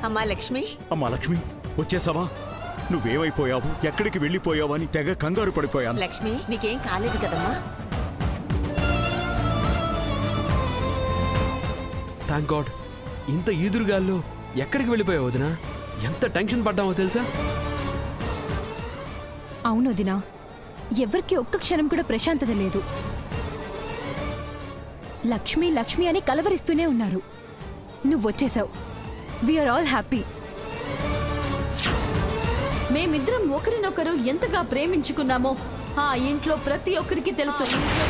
అమ్మా లక్ష్మి. అమ్మా లక్ష్మి, వచ్చేసావా? నువ్వేమైపోయావు, ఎక్కడికి వెళ్ళిపోయావని తెగ కంగారు పడిపోయాను. లక్ష్మి, నీకేం కాలేదు కదమ్మా? Thank God. ఇంత ఈదురుగాల్లో ఎక్కడికి వెళ్ళిపోయావు వదినా? ఎంత టెన్షన్ పడ్డామో తెలుసా? అవును వదినా, ఎవరికి ఒక్క క్షణం కూడా ప్రశాంతత లేదు. లక్ష్మి లక్ష్మి అని కలవరిస్తూనే ఉన్నారు. నువ్వొచ్చేసావు. We are all happy. మేమిద్దరం ఒకరినొకరు ఎంతగా ప్రేమించుకున్నామో ఆ ఇంట్లో ప్రతి ఒక్కరికి తెలుసు.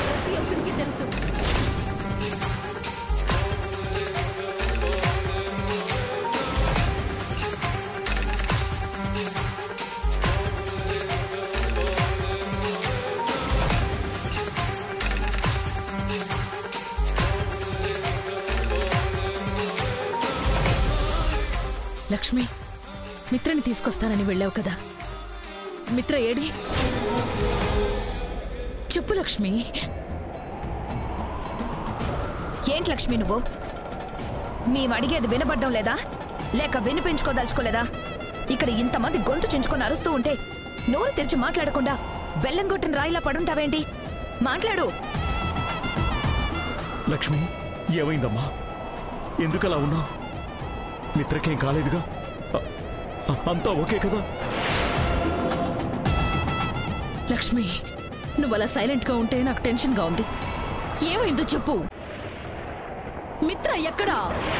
లక్ష్మి, మిత్రని తీసుకొస్తానని వెళ్ళావు కదా, మిత్ర ఏడి? చెప్పు లక్ష్మి. ఏంటి లక్ష్మి నువ్వు? మేమడిగేది వినబడ్డం లేదా, లేక వినిపించుకోదలుచుకోలేదా? ఇక్కడ ఇంతమంది గొంతు చించుకొని అరుస్తూ ఉంటే నోరు తెరిచి మాట్లాడకుండా బెల్లం కొట్టిన రాయిలా పడుంటావేంటి? మాట్లాడు. లక్ష్మి, ఏమైందమ్మా? ఎందుకలా ఉన్నా? మిత్రకేం కాలేదుగా? అంతా ఓకే కదా? లక్ష్మి, నువ్వు అలా సైలెంట్ గా ఉంటే నాకు టెన్షన్ గా ఉంది. ఏమైందో చెప్పు. మిత్ర ఎక్కడా?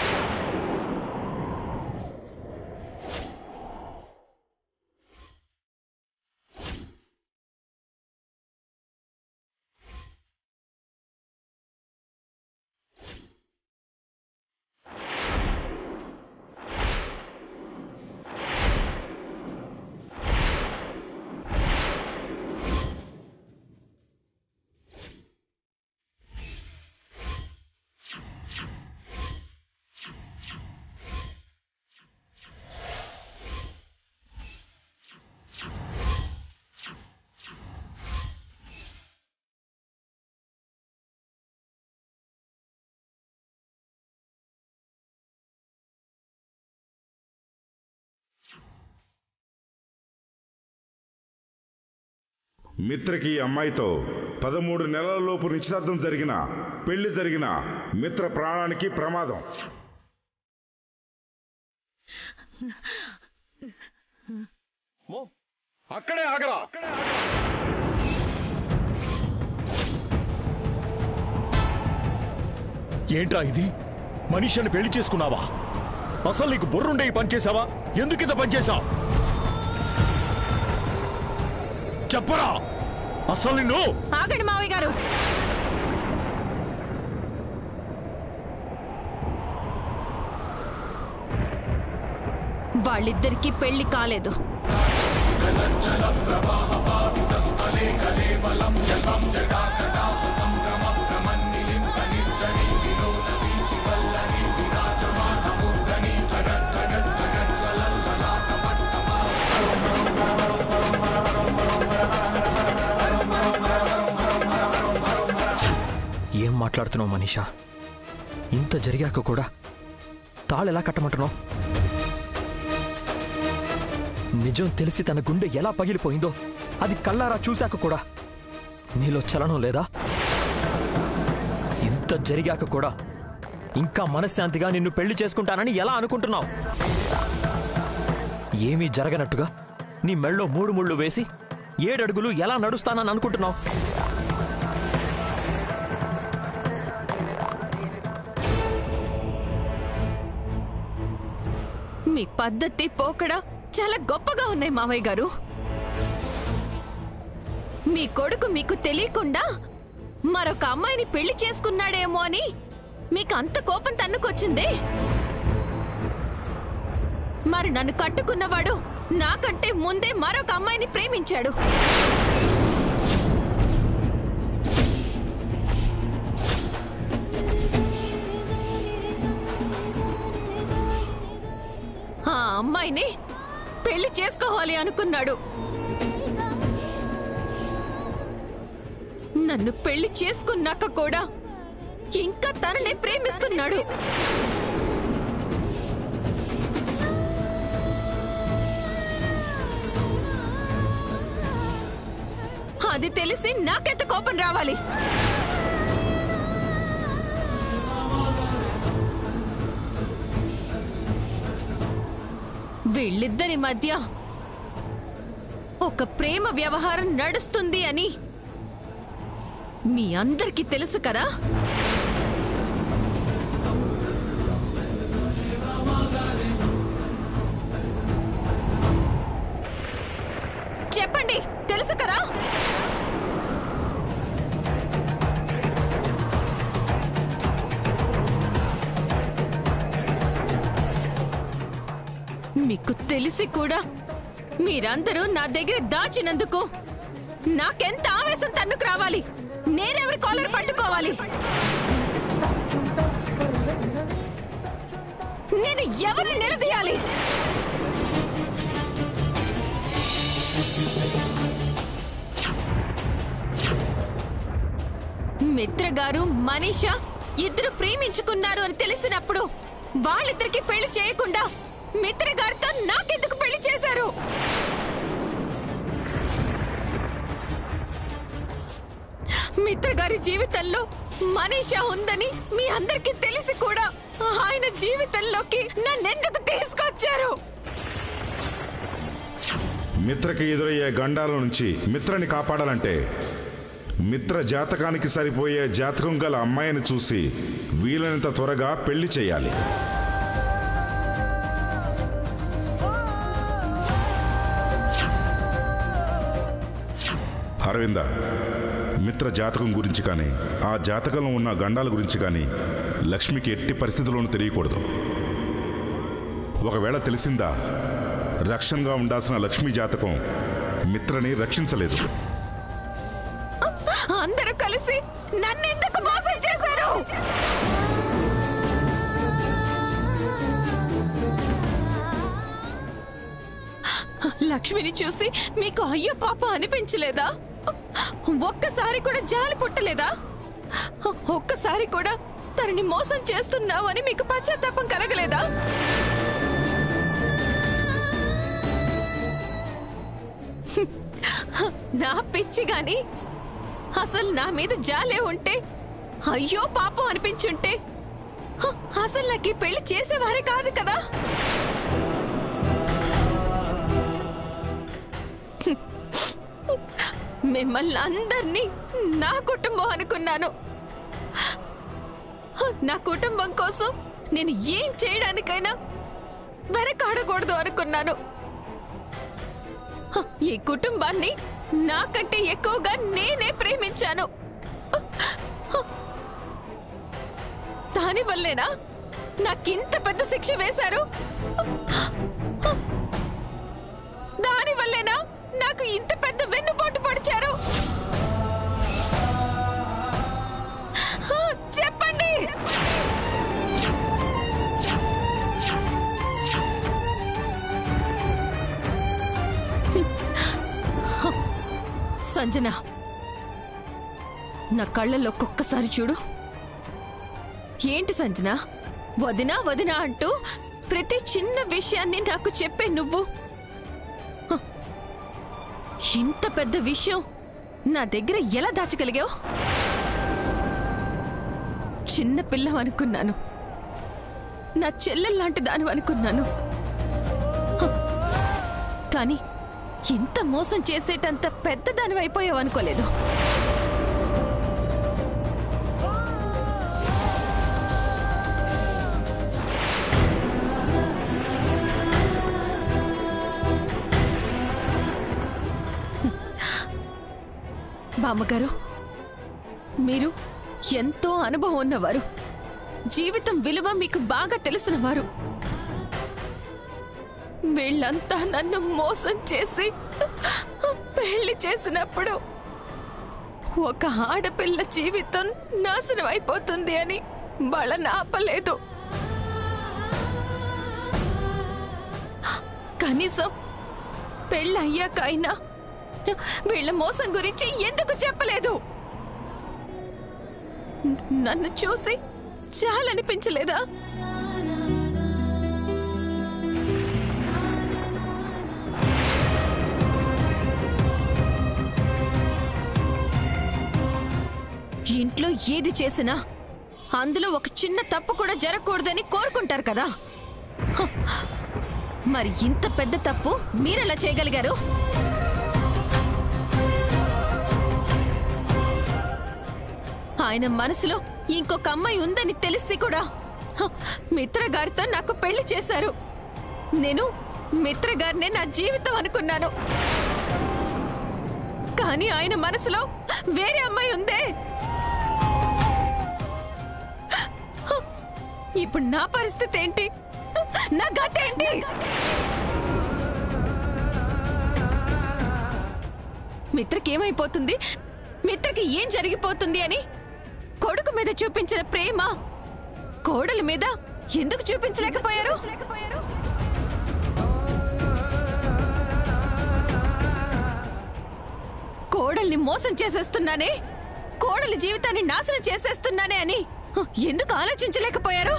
మిత్రకి అమ్మాయితో 13 నెలలలోపు నిశ్చితార్థం జరిగిన, పెళ్లి జరిగిన మిత్ర ప్రాణానికి ప్రమాదం. అక్కడే ఆగరా. ఏంట్రా ఇది? మనిషిని పెళ్లి చేసుకున్నావా? అసలు నీకు బుర్రుండే ఈ పనిచేసావా? ఎందుకింత పనిచేసావు? చెప్పరా అసలు నిన్ను. ఆగండి మావయ్య గారు. వాళ్ళిద్దరికీ పెళ్లి కాలేదు. ఏం మాట్లాడుతున్నావు మనీషా? ఇంత జరిగాక కూడా తాళెలా కట్టమంటున్నావు? నిజం తెలిసి తన గుండె ఎలా పగిలిపోయిందో అది కళ్ళారా చూశాక కూడా నీలో చలనం లేదా? ఇంత జరిగాక కూడా ఇంకా మనశ్శాంతిగా నిన్ను పెళ్లి చేసుకుంటానని ఎలా అనుకుంటున్నావు? ఏమీ జరగనట్టుగా నీ మెళ్ళో 3 ముళ్ళు వేసి 7 అడుగులు ఎలా నడుస్తానని అనుకుంటున్నావు? మీ పద్ధతి పోకడా చాలా గొప్పగా ఉన్నాయి మావయ్య గారు. మీ కొడుకు మీకు తెలియకుండా మరొక అమ్మాయిని పెళ్లి చేసుకున్నాడేమో అని మీకు అంత కోపం తన్నుకొచ్చింది. మరి నన్ను కట్టుకున్నవాడు నాకంటే ముందే మరొక అమ్మాయిని ప్రేమించాడు. ఆ అమ్మాయిని పెళ్లి చేసుకోవాలి అనుకున్నాడు. నన్ను పెళ్లి చేసుకున్నాక కూడా ఇంకా తననే ప్రేమిస్తున్నాడు. అది తెలిసి నాకెంత కోపం రావాలి? వీళ్ళిద్దరి మధ్య ఒక ప్రేమ వ్యవహారం నడుస్తుంది అని మీ అందరికీ తెలుసు కదా? చెప్పండి, తెలుసు కదా? మీకు తెలిసి కూడా మీరందరూ నా దగ్గర దాచినందుకు నాకెంత ఆవేశం తన్నుకు రావాలి? నేనెవరి కాలర్ పట్టుకోవాలి? నేను ఎవరిని నిలదీయాలి? మిత్ర గారు మనీషా ఇద్దరు ప్రేమించుకున్నారు అని తెలిసినప్పుడు వాళ్ళిద్దరికి పెళ్లి చేయకుండా మిత్ర గారితో నాకెందుకు పెళ్లి చేశారు? మిత్ర గారి జీవితంలో మనీషా ఉందని మీ అందరికీ తెలిసి కూడా ఆయన జీవితంలోకి నన్నెందుకు తీసుకొచ్చారు? మిత్రకి ఎదురయ్యే గండాల నుంచి మిత్రని కాపాడాలంటే మిత్ర జాతకానికి సరిపోయే జాతకం గల అమ్మాయిని చూసి వీలైనంత త్వరగా పెళ్లి చేయాలి. అరవింద, మిత్ర జాతకం గురించి కానీ ఆ జాతకంలో ఉన్న గండాల గురించి కానీ లక్ష్మికి ఎట్టి పరిస్థితుల్లోనూ తెలియకూడదు. ఒకవేళ తెలిసిందా, రక్షణగా ఉండాల్సిన లక్ష్మి జాతకం మిత్రని రక్షించలేదు. అందరూ కలిసి నన్నెందుకు మోసం చేశారు? లక్ష్మిని చూసి మీకు అయ్యో పాప అనిపించలేదా? ఒక్కసారి కూడా జాలి పుట్టలేదా? ఒక్కసారి కూడా తనని మోసం చేస్తున్నావు అని మీకు పశ్చాత్తాపం కలగలేదా? నా పిచ్చి గాని అసలు నా మీద జాలే ఉంటే, అయ్యో పాపం అనిపించుంటే అసలు నాకు ఈ పెళ్లి చేసేవారే కాదు కదా. మిమ్మల్ని అందరినీ నా కుటుంబం అనుకున్నాను. నా కుటుంబం కోసం నేను ఏం చేయడానికైనా వెనకాడకూడదు అనుకున్నాను. ఈ కుటుంబాన్ని నాకంటే ఎక్కువగా నేనే ప్రేమించాను. దానివల్లేనా నాకింత పెద్ద శిక్ష వేశారు? దానివల్లేనా నాకు ఇంత పెద్ద వెన్నుపోటు పొడిచారు? చెప్పండి. సంజన, నా కళ్ళల్లో ఒక్కొక్కసారి చూడు. ఏంటి సంజన, వదినా వదినా అంటూ ప్రతి చిన్న విషయాన్ని నాకు చెప్పే నువ్వు ఇంత పెద్ద విషయం నా దగ్గర ఎలా దాచగలిగావు? చిన్న పిల్ల అనుకున్నాను, నా చెల్లెల్లాంటి దాని అనుకున్నాను. కానీ ఇంత మోసం చేసేటంత పెద్ద దాని అయిపోయావు అనుకోలేదు. బామ్మగారు, మీరు ఎంతో అనుభవం ఉన్నవారు, జీవితం విలువ మీకు బాగా తెలిసినవారు. వీళ్ళంతా నన్ను మోసం చేసి పెళ్లి చేసినప్పుడు ఒక ఆడపిల్ల జీవితం నాశనం అయిపోతుంది అని వాళ్ళని ఆపలేదు. కనీసం పెళ్ళయ్యాక అయినా వీళ్ళ మోసం గురించి ఎందుకు చెప్పలేదు? నన్ను చూసి చాలా అనిపించలేదా? ఏది చేసినా అందులో ఒక చిన్న తప్పు కూడా జరగకూడదని కోరుకుంటారు కదా. మరి ఇంత పెద్ద తప్పు మీరెలా చేయగలిగారు? ఆయన మనసులో ఇంకొక అమ్మాయి ఉందని తెలిసి కూడా మిత్ర గారితో నాకు పెళ్లి చేశారు. నేను మిత్ర గారినే నా జీవితం అనుకున్నాను. కానీ ఆయన మనసులో వేరే అమ్మాయి ఉందే. ఇప్పుడు నా పరిస్థితి ఏంటి? నా గత ఏంటి? మిత్రకి ఏమైపోతుంది, మిత్రకి ఏం జరిగిపోతుంది అని కొడుకు మీద చూపించిన ప్రేమ కోడల మీద ఎందుకు చూపించలేకపోయారు? కోడల్ని మోసం చేసేస్తున్నానే, కోడలి జీవితాన్ని నాశనం చేసేస్తున్నానే అని ఎందుకు ఆలోచించలేకపోయారు?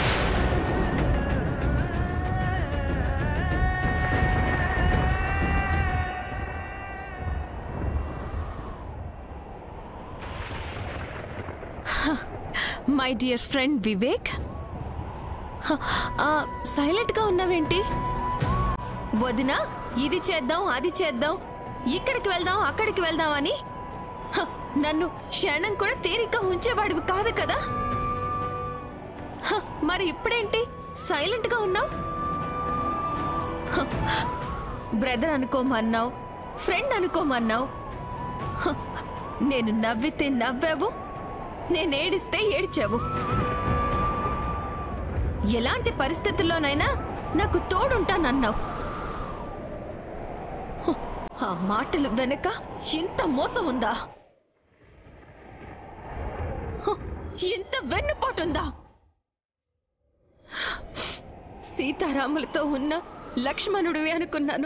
My dear friend Vivek, silent గా ఉన్నావేంటి? వదినా ఇది చేద్దాం అది చేద్దాం, ఇక్కడికి వెళ్దాం అక్కడికి వెళ్దాం అని నన్ను క్షణం కూడా తీరిక ఉంచేవాడివి కాదు కదా. మరి ఇప్పుడేంటి సైలెంట్ గా ఉన్నావు? బ్రదర్ అనుకోమన్నావు, ఫ్రెండ్ అనుకోమన్నావు. నేను నవ్వితే నవ్వావు, నేను ఏడిస్తే ఏడ్చావు. ఎలాంటి పరిస్థితుల్లోనైనా నాకు తోడుంటానన్నావు. ఆ మాటలు వెనక ఇంత మోసం ఉందా? ఇంత వెన్నుపోటుందా? సీతారాములతో ఉన్న లక్ష్మణుడివి అనుకున్నాను.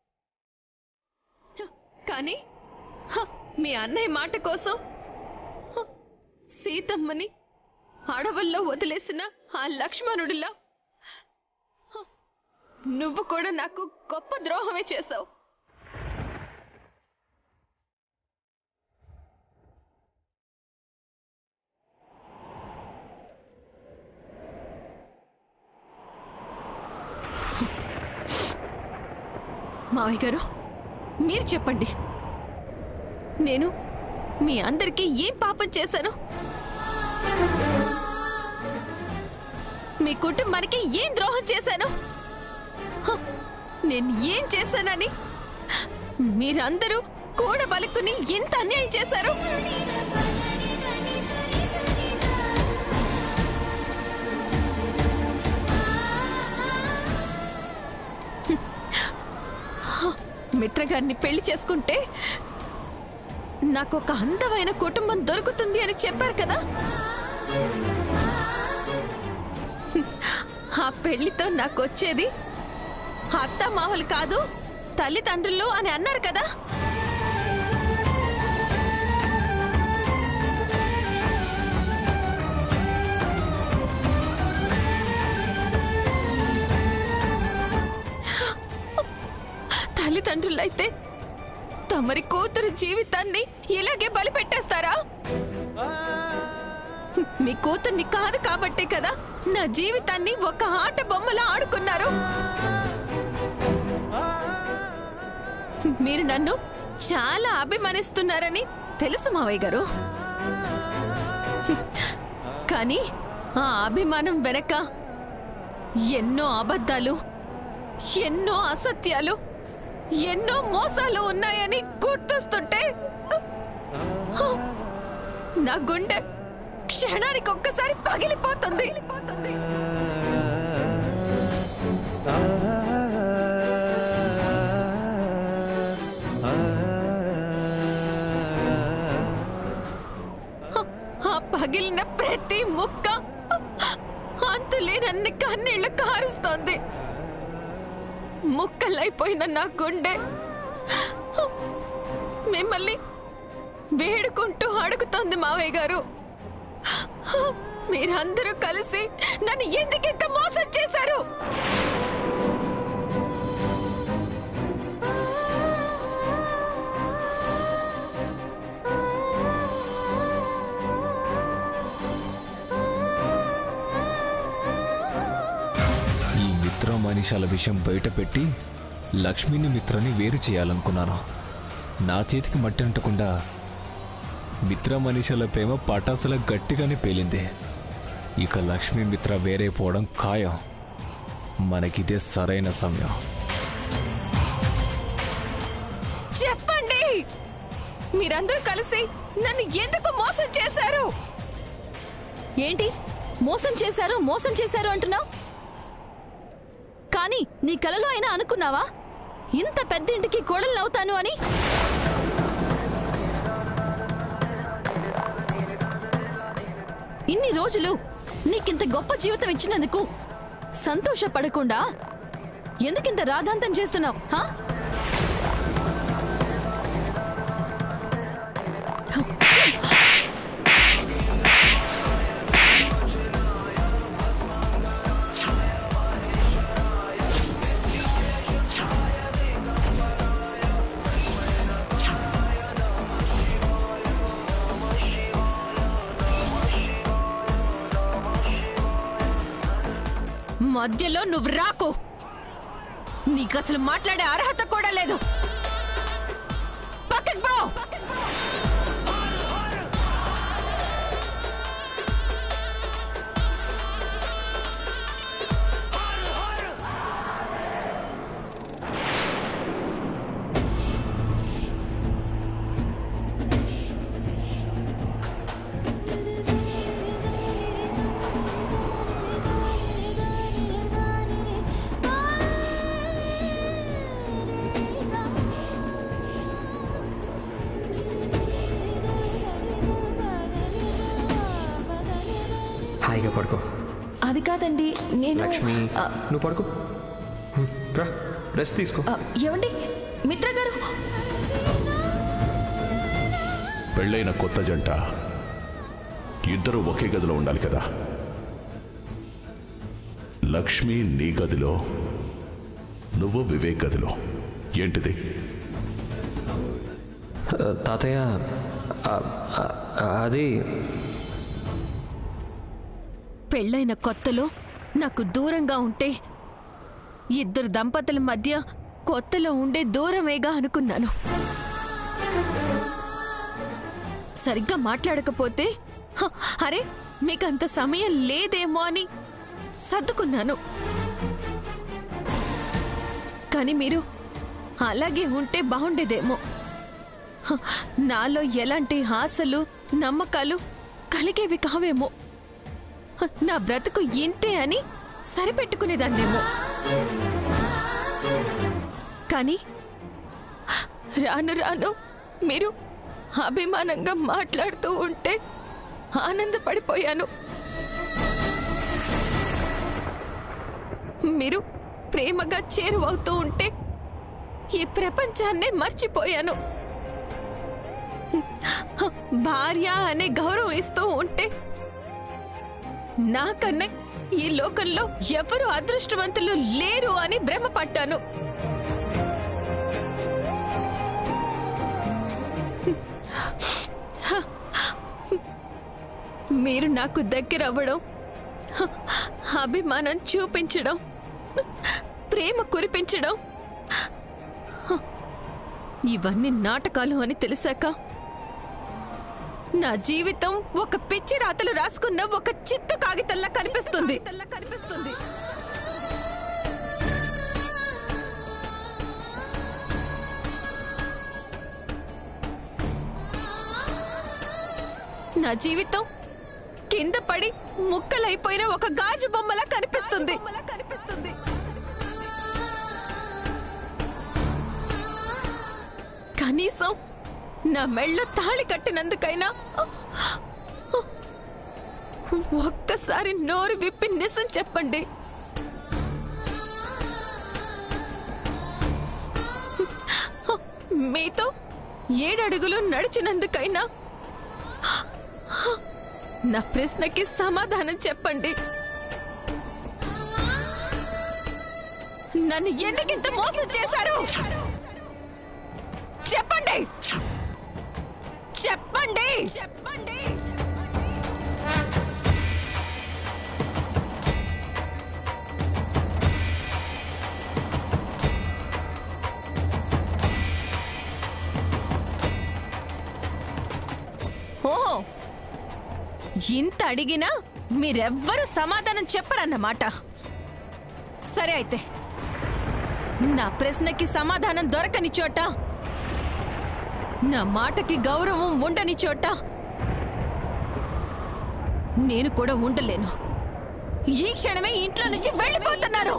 కానీ మీ అన్నయ్య మాట కోసం సీతమ్మని అడవుల్లో వదిలేసిన ఆ లక్ష్మణుడిలా నువ్వు కూడా నాకు గొప్ప ద్రోహమే చేశావు. మావయ్య గారు మీరు చెప్పండి, నేను మీ అందరికీ ఏం పాపం చేశాను? మీ కుటుంబానికి ఏం ద్రోహం చేశాను? నేను ఏం చేశానని మీరందరూ కూడబలుకుని ఇంత అన్యాయం చేశారు? మిత్రగారిని పెళ్లి చేసుకుంటే నాకు ఒక అందమైన కుటుంబం దొరుకుతుంది అని చెప్పారు కదా. ఆ పెళ్లితో నాకు వచ్చేది అత్త మామలు కాదు తల్లిదండ్రులు అని అన్నారు కదా. తల్లిదండ్రులైతే తమరి కూతురు జీవితాన్ని ఇలాగే బలిపెట్టేస్తారా? మీ కూతుర్ని కాదు కాబట్టే కదా నా జీవితాన్ని ఒక ఆట బొమ్మలా ఆడుకున్నారు. మీరు నన్ను చాలా అభిమానిస్తున్నారని తెలుసు మావయ్య గారు. కానీ ఆ అభిమానం వెనక ఎన్నో అబద్ధాలు, ఎన్నో అసత్యాలు, ఎన్నో మోసాలు ఉన్నాయని గుర్తొస్తుంటే నా గుండె క్షణానికి ఒక్కసారి పగిలిపోతుంది. ఆ పగిలిన ప్రతి ముక్క అంతులేనన్ని కన్నీళ్లు కారుస్తోంది. ముక్కలైపోయిన నా గుండె మిమ్మల్ని వేడుకుంటూ అడుగుతోంది మావయ్య గారు, మీరందరూ కలిసి నన్ను ఎందుకింత మోసం చేశారు? మిత్ర మనీషాల విషయం బయట పెట్టి లక్ష్మిని మిత్రని వేరు చేయాలనుకున్నాను. నా చేతికి మట్టి అంటకుండా మిత్ర మనీషాల ప్రేమ పటాసుల గట్టిగానే పేలింది. ఇక లక్ష్మీ మిత్ర వేరైపోవడం ఖాయం. మనకిదే సరైన సమయం. చెప్పండి, మీరందరూ కలిసి నన్ను ఎందుకు మోసం చేశారు? ఏంటి మోసం చేశారు అంటున్నావు? కానీ నీ కలలో అయినా అనుకున్నావా ఇంత పెద్ద ఇంటికి కోడలు అవుతాను అని? ఇన్ని రోజులు నీకింత గొప్ప జీవితం ఇచ్చినందుకు సంతోషపడకుండా ఎందుకింత రాధాంతం చేస్తున్నావు? మధ్యలో నువ్వు రాకు. నీకు అసలు మాట్లాడే అర్హత కూడా లేదు. పక్కకు పో. హాయిగా పడుకో. అది కాదండి, నేను లక్ష్మి నువ్వు పడుకో, రెస్ట్ తీసుకో. ఏమండి మిత్ర గారు, పెళ్ళైన కొత్త జంట ఇద్దరు ఒకే గదిలో ఉండాలి కదా. లక్ష్మి నీ గదిలో, నువ్వు వివేక్ గదిలో. ఏంటిది? తాతయ్య అది పెళ్ళైన కొత్తలో నాకు దూరంగా ఉంటే ఇద్దరు దంపతుల మధ్య కొత్తలో ఉండే దూరమేగా అనుకున్నాను. సరిగ్గా మాట్లాడకపోతే అరే మీకంత సమయం లేదేమో అని సర్దుకున్నాను. కానీ మీరు అలాగే ఉంటే బాగుండేదేమో. నాలో ఎలాంటి ఆశలు నమ్మకాలు కలిగేవి కావేమో. నా బ్రతుకు ఇంతే అని సరిపెట్టుకునేదాన్నేమో. కానీ రాను రాను మీరు అభిమానంగా మాట్లాడుతూ ఉంటే ఆనందపడిపోయాను. మీరు ప్రేమగా చేరువవుతూ ఉంటే ఈ ప్రపంచాన్నే మర్చిపోయాను. భార్య అనే గౌరవం ఇస్తూ ఉంటే నాకన్నా ఈ లోకంలో ఎవరు అదృష్టవంతులు లేరు అని భ్రమపడ్డాను. మీరు నాకు దగ్గరవ్వడం, అభిమానం చూపించడం, ప్రేమ కురిపించడం ఇవన్నీ నాటకాలు అని తెలిసాక నా జీవితం ఒక పిచ్చి రాతలు రాసుకున్న ఒక చిత్తు కాగితంలా కనిపిస్తుంది. నా జీవితం కింద పడి ముక్కలైపోయిన ఒక గాజు బొమ్మలా కనిపిస్తుంది. కనీసం నా మెళ్ళో తాళి కట్టినందుకైనా ఒక్కసారి నోరు విప్పి నిజం చెప్పండి. మీతో 7 అడుగులు నడిచినందుకైనా నా ప్రశ్నకి సమాధానం చెప్పండి. నన్ను ఎందుకింత మోసం చేశారు? చెప్పండి చెప్పండి చెప్పండి. ఇంత అడిగినా మీరెవ్వరూ సమాధానం చెప్పరన్నమాట. సరే అయితే, నా ప్రశ్నకి సమాధానం దొరకని చోట, నా మాటకి గౌరవం ఉండని చోట నేను కూడా ఉండలేను. ఈ క్షణమే ఇంట్లో నుంచి వెళ్ళిపోతున్నారు.